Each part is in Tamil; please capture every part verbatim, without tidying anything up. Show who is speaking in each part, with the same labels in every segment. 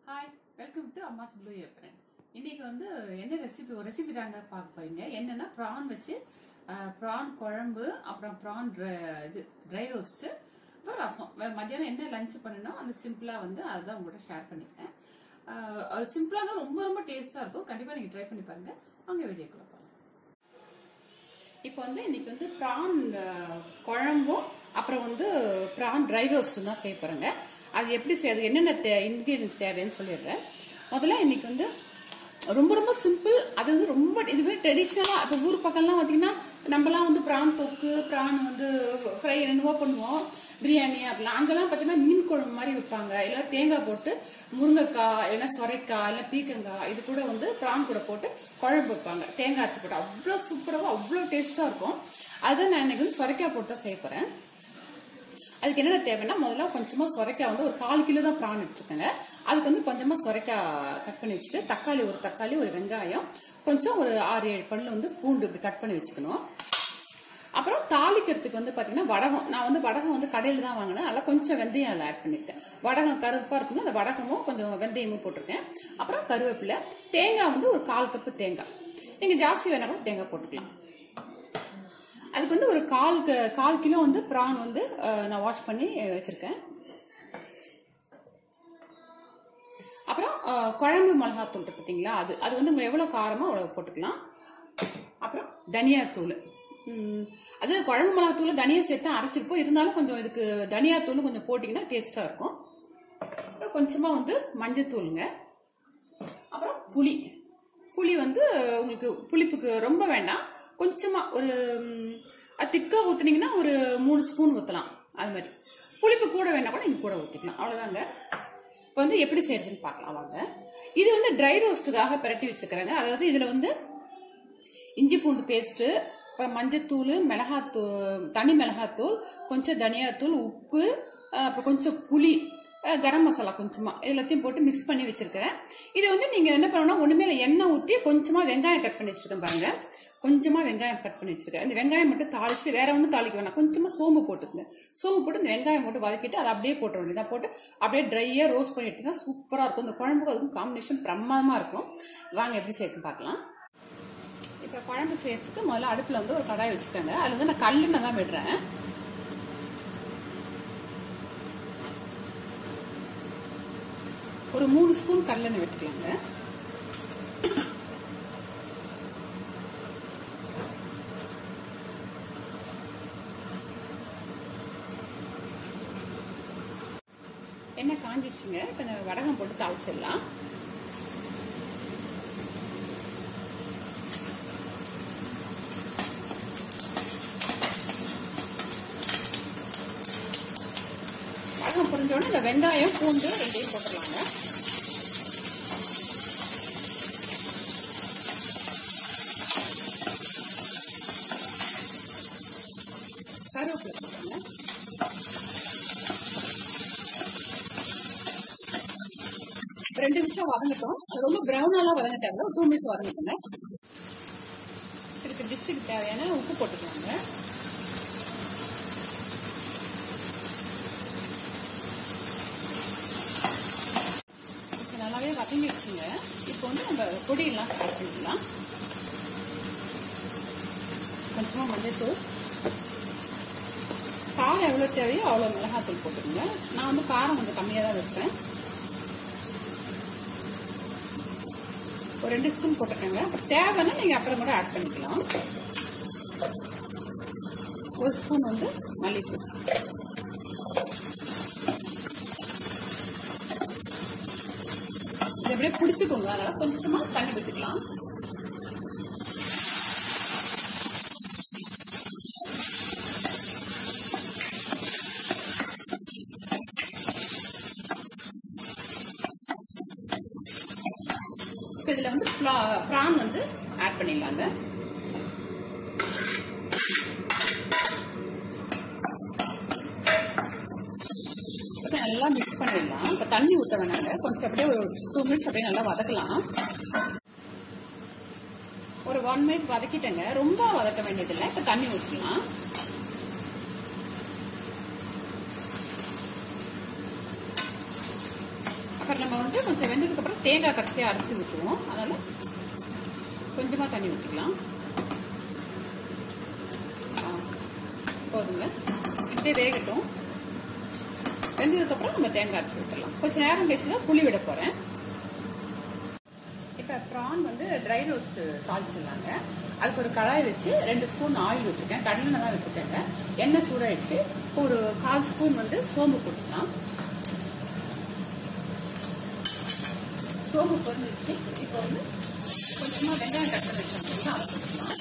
Speaker 1: Hi, welcome to Amma's blue apron. இன்னைக்கு வந்து என்ன ரெசிபி ஒரு ரெசிபி தாங்க பார்க்க போறீங்க. என்னன்னா ப்ரான் வச்சு ப்ரான் குழம்பு, அப்புறம் ப்ரான் இது ட்ரை ரோஸ்ட், அப்புறம் ரசம். மத்தியானம் என்ன லஞ்ச் பண்ணணும் அந்த சிம்பிளா வந்து அதுதான் உங்கள்கிட்ட ஷேர் பண்ணிட்டேன். அது சிம்பிளா தான் ரொம்ப ரொம்ப டேஸ்டா இருக்கும். கண்டிப்பா நீங்க ட்ரை பண்ணி பாருங்க. அங்க வீடியோக்குள்ள போகலாம். இப்போ வந்து இன்னைக்கு வந்து ப்ரான் குழம்பும் அப்புறம் வந்து ப்ரான் ட்ரை ரோஸ்ட்டும் தான் செய்ய போறேங்க. அது எப்படி செய்யாது, என்னென்ன இன்கிரீடியன்ஸ் தேவைன்னு சொல்லிடுறேன். முதல்ல இன்னைக்கு வந்து ரொம்ப ரொம்ப சிம்பிள். அது வந்து ரொம்ப இதுவே ட்ரெடிஷ்னலா. இப்போ ஊர் பக்கம்லாம் பார்த்தீங்கன்னா நம்மலாம் வந்து ப்ரான் தொக்கு, ப்ரான் வந்து ஃப்ரை என்னவோ பண்ணுவோம், பிரியாணி அப்படிலாம். அங்கெல்லாம் பார்த்தீங்கன்னா மீன் குழம்பு மாதிரி வைப்பாங்க. இல்லை தேங்காய் போட்டு முருங்கைக்காய், இல்லை சொரைக்காய், இல்லை பீக்கங்காய் இது கூட வந்து ப்ரான் கூட போட்டு குழம்பு வைப்பாங்க. தேங்காய் அரைச்சி போட்டு அவ்வளோ சூப்பராக அவ்வளோ டேஸ்டா இருக்கும். அதுதான் நான் இன்னைக்கு வந்து சொரைக்காய் போட்டு தான் செய்ய போறேன். அதுக்கு என்னென்ன தேவைன்னா, முதல்ல கொஞ்சமா சொரைக்காய் வந்து ஒரு கால் கிலோ தான் ப்ரான் எடுத்துக்கோங்க. அதுக்கு வந்து கொஞ்சமா சொரைக்காய் கட் பண்ணி வச்சுட்டு, தக்காளி ஒரு தக்காளி, ஒரு வெங்காயம், கொஞ்சம் ஒரு ஆறு ஏழு பல்லு வந்து பூண்டு இப்படி கட் பண்ணி வச்சுக்கணும். அப்புறம் தாளிக்கிறதுக்கு வந்து பாத்தீங்கன்னா வடகம். நான் வந்து வடகம் வந்து கடையில தான் வாங்கினேன். அதெல்லாம் கொஞ்சம் வெந்தயம் அதில் ஆட் பண்ணிருக்கேன். வடகம் கருப்பா இருக்கணும், அந்த வடகமும் கொஞ்சம் வெந்தயமும் போட்டிருக்கேன். அப்புறம் கருவேப்பிலை, தேங்காய் வந்து ஒரு கால் கப்பு தேங்காய். நீங்க ஜாஸ்தி வேணா கூட தேங்காய் போட்டுக்கலாம். அதுக்கு வந்து ஒரு கால் கால் கிலோ வந்து ப்ரான் வந்து நான் வாஷ் பண்ணி வச்சிருக்கேன். அப்புறம் குழம்பு மிளகாத்தூள் இருக்கு பார்த்தீங்களா, அது அது வந்து எவ்வளவு காரமோ அவ்வளவு போட்டுக்கலாம். அப்புறம் தனியாத்தூள், அது குழம்பு மிளகாத்தூள் தனியா சேர்த்து அரைச்சிருப்போம். இருந்தாலும் கொஞ்சம் இதுக்கு தனியாத்தூள் கொஞ்சம் போட்டீங்கன்னா டேஸ்டா இருக்கும். அப்புறம் கொஞ்சமா வந்து மஞ்சத்தூளுங்க. அப்புறம் புளி புளி வந்து உங்களுக்கு புளிப்புக்கு ரொம்ப வேண்டாம், கொஞ்சமா ஒரு திக்கா ஊத்துனீங்கன்னா ஒரு மூணு ஸ்பூன் ஊத்தலாம். அது மாதிரி புளிப்பு கூட வேணா கூட நீங்க கூட ஊத்திக்கலாம். அவ்வளவுதாங்க. இப்போ வந்து எப்படி செய்யறதுன்னு பார்க்கலாம் வாங்க. இது வந்து ட்ரை ரோஸ்டுக்காக பிரட்டி வச்சுக்கிறேங்க. அதாவது இதுல வந்து இஞ்சி பூண்டு பேஸ்ட், அப்புறம் மஞ்சத்தூள், மிளகாத்தூள், தனி மிளகாத்தூள், கொஞ்சம் தனியாத்தூள், உப்பு, அப்புறம் கொஞ்சம் புளி, கரம் மசாலா கொஞ்சமா எல்லாத்தையும் போட்டு மிக்ஸ் பண்ணி வச்சிருக்கிறேன். இது வந்து நீங்க என்ன பண்ணணும்னா, ஒண்ணுமே எண்ணெய் ஊத்தி கொஞ்சமா வெங்காயம் கட் பண்ணி வச்சிருக்கேன் பாருங்க. கொஞ்சமா வெங்காயம் கட் பண்ணி வச்சிருக்கேன். இந்த வெங்காயம் மட்டும் தாளிச்சு வேற ஒன்றும் தாளிக்க வேணாம். கொஞ்சமா சோம்பு போட்டுக்குங்க. சோம்பு போட்டு இந்த வெங்காயம் போட்டு வதக்கிட்டு அதை அப்படியே போட்ட வேண்டியதான். போட்டு அப்படியே ட்ரையா ரோஸ்ட் பண்ணிட்டீங்கன்னா சூப்பரா இருக்கும். இந்த குழம்புக்கு அதுக்கும் காம்பினேஷன் பிரமாதமா இருக்கும். வாங்க எப்படி சேர்த்து பார்க்கலாம். இப்ப குழம்பு சேர்த்துக்கு முதல்ல அடுப்புல வந்து ஒரு கடாய் வச்சுக்கோங்க. அதுல வந்து நான் கல்லுன்னு தான் விடுறேன். ஒரு மூணு ஸ்பூன் கடலெண்ணெய் விட்டுக்கலாங்க. எண்ணெய் காஞ்சிச்சுங்க. இப்ப இந்த வடகம் போட்டு தாளிச்சிடலாம். வடகம் புரிஞ்சோடனே இந்த வெங்காயம் பூண்டு ரெண்டையும் போட்டுடலாங்க. கருவேப்பிலை போட்டுருங்க. ரெண்டு நிமிஷம் வதங்கட்டும். ரொம்ப பிரவுனாலாம் வதங்க தேவை, டூ மினிட்ஸ் வதங்கிட்டுங்க. இதுக்கு டிஷ்ஷுக்கு தேவையான உப்பு போட்டுக்கலாங்க. நல்லாவே வதங்கிடுச்சுங்க. இப்போ வந்து நம்ம பொடியெல்லாம் ஆட் பண்ணிக்கலாம். கொஞ்சமா மஞ்சள்தூள், காரம் எவ்வளவு தேவையோ அவ்வளவு மிளகாத்தூள் போட்டுக்கோங்க. நான் வந்து காரம் கொஞ்சம் கம்மியா தான் வைப்பேன். ஒரு ரெண்டு ஸ்பூன் போட்டுக்கோங்க. தேவைன்னா நீங்க அப்புறம் கூட ஆட் பண்ணிக்கலாம். ஒரு ஸ்பூன் வந்து மல்லித்தூள். இது அப்படியே பிடிச்சுக்கோங்க. அதனால கொஞ்சமா தண்ணி விட்டுக்கலாம். இதுல வந்து ப்ரான் வந்து ஆட் பண்ணிடலாங்க. நல்லா மிக்ஸ் பண்ணிடலாம். இப்ப தண்ணி ஊற்ற வேணாங்க. கொஞ்சம் அப்படியே ஒரு டூ மினிட்ஸ் அப்படியே நல்லா வதக்கலாம். ஒரு ஒன் மினிட் வதக்கிட்டேங்க. ரொம்ப வதக்க வேண்டியதில்லை. இப்ப தண்ணி ஊற்றலாம். அப்புறம் நம்ம வந்து கொஞ்சம் வெந்ததுக்கு அப்புறம் தேங்காய் கடைசியாக அரைச்சி ஊற்றுவோம். அதனால கொஞ்சமாக தண்ணி ஊற்றிக்கலாம். போதுங்க, இப்படியே வேகட்டும். வெந்ததுக்கு அப்புறம் நம்ம தேங்காய் அரைச்சி விட்டுடலாம். கொஞ்சம் நேரம் கழிச்சு தான் புளி விட போறேன். இப்ப ப்ரான் வந்து ட்ரை ரோஸ்ட் தாளிச்சிடலாங்க. அதுக்கு ஒரு கடாய் வச்சு ரெண்டு ஸ்பூன் ஆயில் விட்டுருக்கேன். கடலை தான் விட்டுருக்கேங்க. எண்ணெய் சூடாயிடுச்சு. ஒரு கால் ஸ்பூன் வந்து சோம்பு போட்டுக்கலாம். சோம்பு பொரிஞ்சிடுச்சு. இப்போ வந்து கொஞ்சமா வெங்காயம் கட் பண்ணி வச்சோம்னா அதை போட்டுக்கலாம்.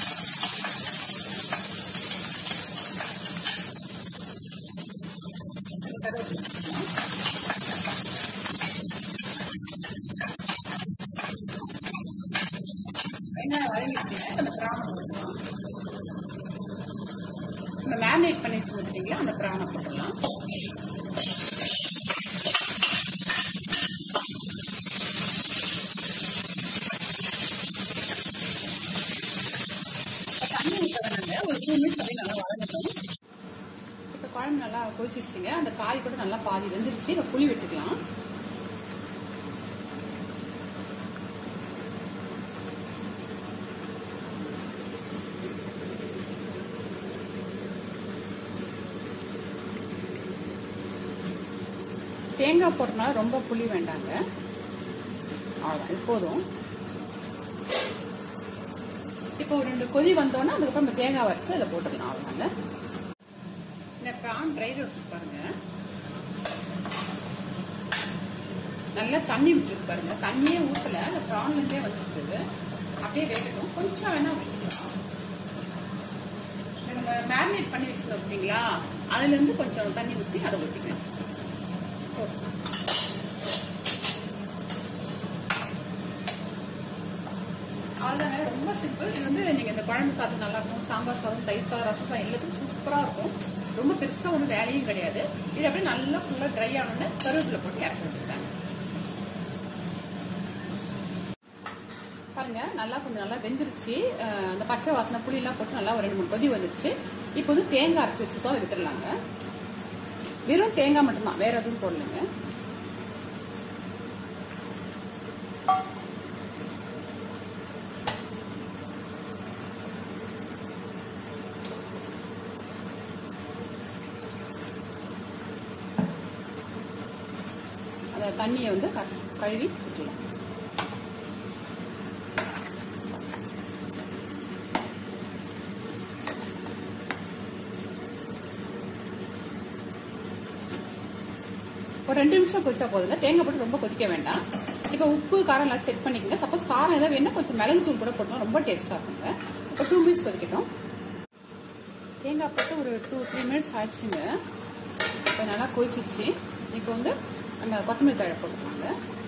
Speaker 1: வெங்காயம் வதங்கிடுச்சுங்க. அந்த பிரானை போட்டுக்கலாம். நம்ம மேரினேட் பண்ணி வச்சு கொடுத்தீங்களா அந்த பிரானை போட்டுக்கலாம். தண்ணி ஊற்றணுங்க. ஒரு டூ மினிட்ஸ் அப்படியே நல்லா வதங்கட்டும். இப்போ குழம்பு நல்லா கொதிச்சிருச்சுங்க. அந்த காய் கூட நல்லா பாதி வெந்துருச்சு. இப்போ புளி விட்டுக்கலாம். தேங்காய் போட்டனால ரொம்ப புளி வேண்டாங்க. அவ்வளோதான், இது போதும். இப்போ ஒரு ரெண்டு கொதி வந்தோன்னா அதுக்கப்புறம் நம்ம தேங்காய் வரைச்சு அதில் போட்டுக்கலாம். அவ்வளோதாங்க. இந்த ப்ரான் ட்ரை ரோஸ்ட் பாருங்க, நல்லா தண்ணி விட்டுருக்கு பாருங்க. தண்ணியே ஊற்றல, அந்த ப்ரான்லேருந்தே வந்துருக்குது. அப்படியே வேகட்டும். கொஞ்சம் வேணா விட்டுக்கலாம். நம்ம மேரினேட் பண்ணி வச்சுருந்தோம் பார்த்தீங்களா, அதுலேருந்து கொஞ்சம் தண்ணி ஊற்றி அதை ஊற்றிக்கலாம். அவ்வளோதாங்க, ரொம்ப சிம்பிள். இது வந்து நீங்கள் இந்த குழம்பு சாதம் நல்லா இருக்கும், சாம்பார் சாதம், தயிர் சாதம், ரசம் சாதம் எல்லாத்துக்கும் சூப்பராக இருக்கும். ரொம்ப பெருசாக ஒன்றும் வேலையும் கிடையாது. இது அப்படியே நல்லா ஃபுல்லாக ட்ரை ஆனோன்னு கருவேப்பிலை போட்டு இறக்கி விட்டுருக்காங்க. பாருங்க, நல்லா கொஞ்சம் நல்லா வெந்துருச்சு. அந்த பச்சை வாசனை புளியெல்லாம் போட்டு நல்லா ஒரு ரெண்டு மூணு கொதி வந்துருச்சு. இப்போ வந்து தேங்காய் அரைச்சி வச்சுதான் அதை விட்டுடலாங்க. வெறும் தேங்காய் மட்டும்தான், வேற எதுவும் போடலைங்க. அந்த தண்ணியை வந்து கழுவி விட்டுலாம். ஒரு ரெண்டு நிமிஷம் கொதிச்சா போதுங்க. தேங்காய் போட்டு ரொம்ப கொதிக்க வேண்டாம். இப்போ உப்பு காரம் எல்லாம் செக் பண்ணிக்கோங்க. சப்போஸ் காரம் ஏதாவது வேணும்னா கொஞ்சம் மிளகு தூள் கூட போட்டோம், ரொம்ப டேஸ்டா இருக்குங்க. இப்போ டூ மினிட்ஸ் கொதிக்கட்டும். தேங்காய் போட்டு ஒரு டூ த்ரீ மினிட்ஸ் ஆயிடுச்சுங்க. இப்போ நல்லா கொதிச்சிச்சு. இப்போ வந்து நம்ம கொத்தமல்லி தழை போட்டுக்கலாங்க.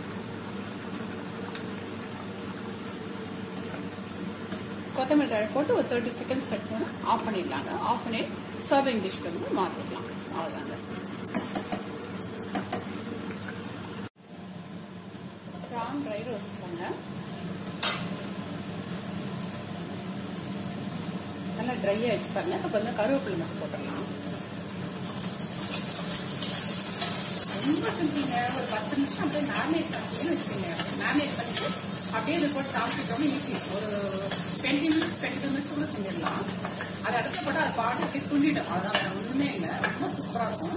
Speaker 1: கொத்தமல்லி தழை போட்டு ஒரு தேர்ட்டி செகண்ட்ஸ் கழிச்சோன்னா ஆஃப் பண்ணிடலாங்க. ஆஃப் பண்ணி சர்விங் டிஷ்க்கு வந்து மாற்றிக்கலாம். அவ்வளோதாங்க. ப்ரான் ட்ரை ரோஸ்ட் பண்ண நல்லா ட்ரை ஆயிடுச்சு பாருங்க. இப்போ கொஞ்சம் கருவேப்பிலை மட்டும் போட்டுடலாம். ரொம்ப சிம்பிளுங்க. ஒரு பத்து நிமிஷம் அப்படியே மேரினேட் பண்ணிட்டு வச்சுக்கோங்க. மேரினேட் பண்ணிட்டு அப்படியே இது போட்டு சாப்பிட்டுட்டோம்னு ஈஸி. ஒரு twenty minutes twenty two minutes கூட செஞ்சிடலாம். அதை அடுத்த போட்டு அதை பாட்டு அப்படியே துண்டிடும். அவ்வளோதான், வேற ஒன்றுமே இல்லை. ரொம்ப சூப்பராக இருக்கும்.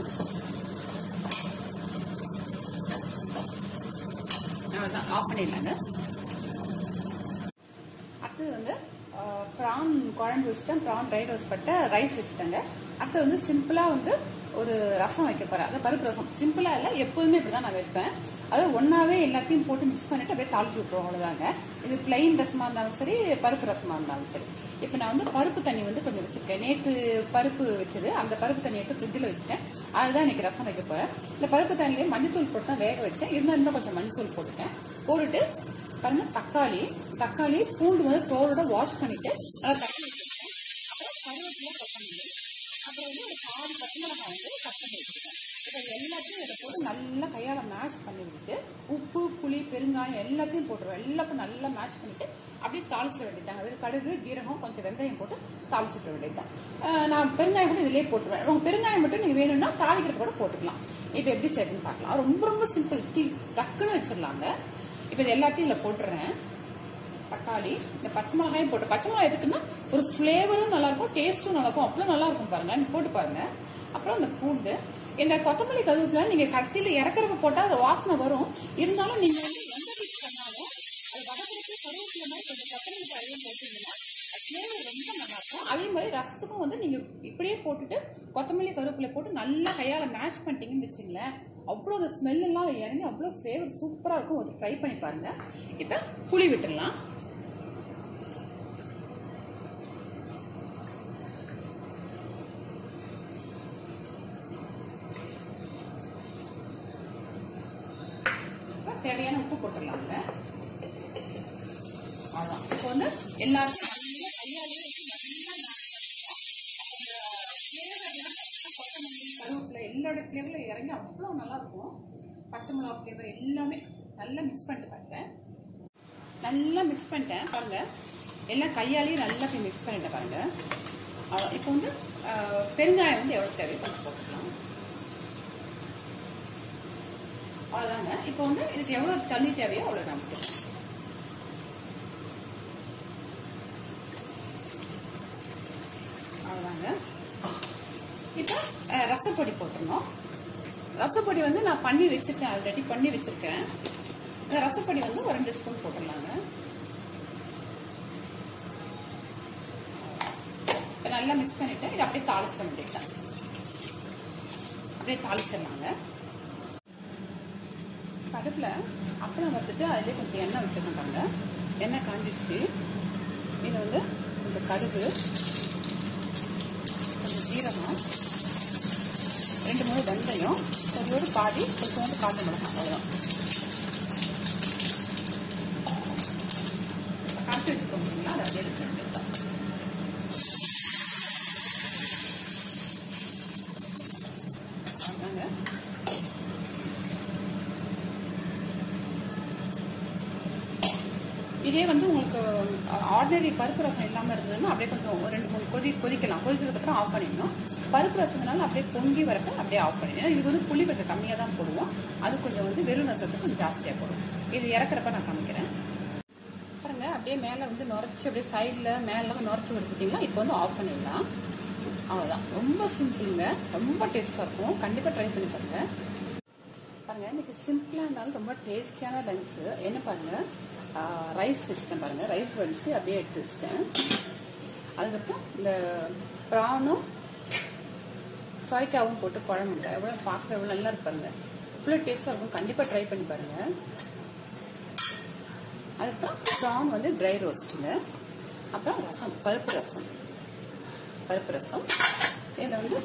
Speaker 1: அவ்வளோதான், ஆஃப் பண்ணிடலாங்க. அடுத்தது வந்து ப்ரான் குழம்பு வச்சுட்டேன். ப்ரான் ட்ரை ரோஸ்ட் பட்ட ரைஸ் வச்சுட்டேங்க. அடுத்து வந்து சிம்பிளாக வந்து ஒரு ரசம் வைக்க போறேன். அது பருப்பு ரசம். சிம்பிளா இல்லை, எப்போதுமே இப்படிதான் நான் வைப்பேன். அதாவது ஒன்னாவே எல்லாத்தையும் போட்டு மிக்ஸ் பண்ணிட்டு அப்படியே தாளிச்சு விட்டுருவோம். அவ்வளோதாங்க. இது பிளைன் ரசமா இருந்தாலும் சரி, பருப்பு ரசமா இருந்தாலும் சரி. இப்போ நான் வந்து பருப்பு தண்ணி வந்து கொஞ்சம் வச்சிருக்கேன். நேற்று பருப்பு வச்சது, அந்த பருப்பு தண்ணி எடுத்து ஃப்ரிட்ஜில் வச்சுட்டேன். அதுதான் இன்னைக்கு ரசம் வைக்க போறேன். இந்த பருப்பு தண்ணியிலே மஞ்சத்தூள் போட்டு தான் வேக வச்சேன். இருந்தாலும் கொஞ்சம் மஞ்சத்தூள் போட்டுட்டேன். போட்டுட்டு பாருங்க, தக்காளி தக்காளி பூண்டு வந்து தோலோட வாஷ் பண்ணிட்டு நல்லா தக்காளி வச்சுருக்கேன். அப்புறம் கருவேப்பிலை, கொத்தமல்லி, அப்புறம் வந்து ஒரு பாதி பச்சை மிளகாய் வந்து கட் பண்ணி வச்சுருக்கேன். இப்போ எல்லாத்தையும் இதை போட்டு நல்லா கையால் மேஷ் பண்ணி விட்டுட்டு உப்பு புளி பெருங்காயம் எல்லாத்தையும் போட்டுருவோம். எல்லாத்தையும் நல்லா மேஷ் பண்ணிட்டு அப்படியே தாளிச்சிட வேண்டியதாங்க. அது கடுகு ஜீரகம் கொஞ்சம் வெந்தயம் போட்டு தாளிச்சிட வேண்டியதுதான். நான் பெருங்காயம் கூட இதுலேயே போட்டுருவேன். உங்க பெருங்காயம் மட்டும் நீங்க வேணும்னா தாளிக்கிற கூட போட்டுக்கலாம். இப்போ எப்படி செய்யுதுன்னு பார்க்கலாம். ரொம்ப ரொம்ப சிம்பிள், டீ டக்குன்னு வச்சிடலாங்க. இப்போ இது எல்லாத்தையும் இதில் போட்டுறேன். தக்காளி, இந்த பச்சை மிளகாயும் போட்டு, பச்சை மிளகாய் எதுக்குன்னா ஒரு ஃபிளேவரும் நல்லா இருக்கும், டேஸ்ட்டும் நல்லா இருக்கும், அவ்வளோ நல்லா இருக்கும் பாருங்க. போட்டு பாருங்க. அப்புறம் இந்த பூண்டு, இந்த கொத்தமல்லி கருவேப்பிலை நீங்க கடைசியில இறக்குறப்ப போட்டா அது வாசனை வரும். இருந்தாலும் நீங்க வந்து எந்த டிஷ் பண்ணாலும் அது வதக்கிறதுக்கு கருவேப்பிலை மாதிரி கொஞ்சம் கொத்தமல்லி கருவையும் போட்டீங்கன்னா ஃபிளேவர் ரொம்ப நல்லா இருக்கும். அதே மாதிரி ரசத்துக்கும் வந்து நீங்க இப்படியே போட்டுட்டு கொத்தமல்லி கருவேப்பிலை போட்டு நல்லா கையால மேஷ் பண்ணிட்டீங்கன்னு வச்சுங்களேன், அவ்வளோ அந்த ஸ்மெல் எல்லாம் இறங்கி அவ்வளோ ஃபிளேவர் சூப்பரா இருக்கும். ஒரு ட்ரை பண்ணி பாருங்க. இப்ப புளி விட்டுடலாம். தேவையான உப்பு போட்டுடலாங்க. அதான் இப்போ வந்து எல்லாருக்கும் நல்லா கையாலே வச்சு கொத்தமல்லி கருவேப்பிலை எல்லாரோட ஃபிளேவர்ல இறங்கி அவ்வளோ நல்லா இருக்கும். பச்சை மிளகா ஃபிளேவர் எல்லாமே நல்லா மிக்ஸ் பண்ணிட்டு பாருங்க. நல்லா மிக்ஸ் பண்ணிட்டேன் பாருங்க. எல்லாம் கையாலேயே நல்லா போய் மிக்ஸ் பண்ணிட்டேன் பாருங்க. இப்போ வந்து பெருங்காயம் வந்து எவ்வளோ தேவையோ கொஞ்சம் போட்டுக்கலாம். அவ்வளோதாங்க. இப்போ வந்து இதுக்கு எவ்வளோ தண்ணி தேவையோ அவ்வளோ நமக்கு. அவ்வளோதாங்க. இப்போ ரசப்பொடி போட்டுருந்தோம். ரசப்பொடி வந்து நான் பண்ணி வச்சிருக்கேன், ஆல்ரெடி பண்ணி வச்சிருக்கேன். இந்த ரசப்பொடி வந்து ஒரு ரெண்டு ஸ்பூன் போட்டுடலாங்க. இப்போ நல்லா மிக்ஸ் பண்ணிட்டு இதை அப்படியே தாளிச்சிட வேண்டியதுதான். அப்படியே தாளிச்சிடலாங்க. அடுப்புல அப்பளம் வறுத்துட்டு அதிலே கொஞ்சம் எண்ணெய் வச்சுருக்கேன் பாருங்க. எண்ணெய் காஞ்சிடுச்சு. இது வந்து கொஞ்சம் கடுகு, கொஞ்சம் ஜீரகம், ரெண்டு மூணு வெந்தயம், கொஞ்சோடு பாதி கொஞ்சோண்டு காஞ்ச மிளகாய் அவ்வளோதான். காய்ச்சி வச்சுக்கோங்களா, அதை அப்படியே எடுத்து வேண்டியதுதான். அதாங்க. இதே வந்து உங்களுக்கு ஆர்டினரி பருப்பு ரசம் இல்லாமல் இருந்ததுன்னா அப்படியே கொஞ்சம் ரெண்டு மூணு கொதி கொதிக்கலாம். கொதிச்சதுக்கப்புறம் ஆஃப் பண்ணிடணும். பருப்பு ரசம்னால அப்படியே பொங்கி வரப்ப அப்படியே ஆஃப் பண்ணிடணும். இது வந்து புளி கொஞ்சம் கம்மியாக தான் போடுவோம். அது கொஞ்சம் வந்து வெறும் ரசத்துக்கு கொஞ்சம் ஜாஸ்தியாக போடும். இது இறக்குறப்ப நான் காமிக்கிறேன் பாருங்க. அப்படியே மேலே வந்து நுரைச்சி அப்படியே சைடில் மேலே நுரைச்சி கொடுத்துட்டிங்கன்னா இப்போ வந்து ஆஃப் பண்ணிடலாம். அவ்வளோதான். ரொம்ப சிம்பிளுங்க, ரொம்ப டேஸ்ட்டாக இருக்கும். கண்டிப்பாக ட்ரை பண்ணி பாருங்க. பாருங்க இன்னைக்கு சிம்பிளாக இருந்தாலும் ரொம்ப டேஸ்டியான லஞ்சு. என்ன பாருங்க, ரைஸ் வச்சுட்டேன் பாருங்க. ரைஸ் வடிச்சு அப்படியே எடுத்து வச்சுட்டேன். அதுக்கப்புறம் இந்த ப்ரானும் சொரைக்காவும் போட்டு குழம்புங்க எவ்வளோ பார்க்குற எவ்வளோ நல்லா இருப்பாருங்க. இவ்வளோ டேஸ்டாக இருக்கும். கண்டிப்பாக ட்ரை பண்ணி பாருங்க. அதுக்கப்புறம் ப்ரான் வந்து ட்ரை ரோஸ்ட்டுங்க. அப்புறம் ரசம், பருப்பு ரசம், பருப்பு ரசம். இதில் வந்து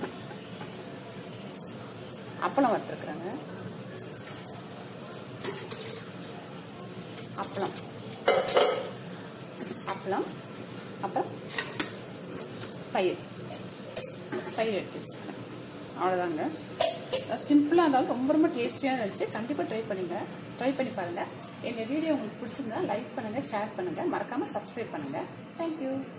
Speaker 1: அப்பளம் வறுத்துருக்குறாங்க. அப்பளம் அப்பளம் அப்புறம் தயிர் தயிர் எடுத்து வச்சுக்கேன். அவ்வளோதாங்க. சிம்பிளாக இருந்தாலும் ரொம்ப ரொம்ப டேஸ்டியாக இருந்துச்சு. கண்டிப்பாக ட்ரை பண்ணுங்க. ட்ரை பண்ணி பாருங்கள். எங்கள் வீடியோ உங்களுக்கு பிடிச்சிருந்தா லைக் பண்ணுங்கள், ஷேர் பண்ணுங்கள், மறக்காமல் சப்ஸ்கிரைப் பண்ணுங்கள். தேங்க்யூ.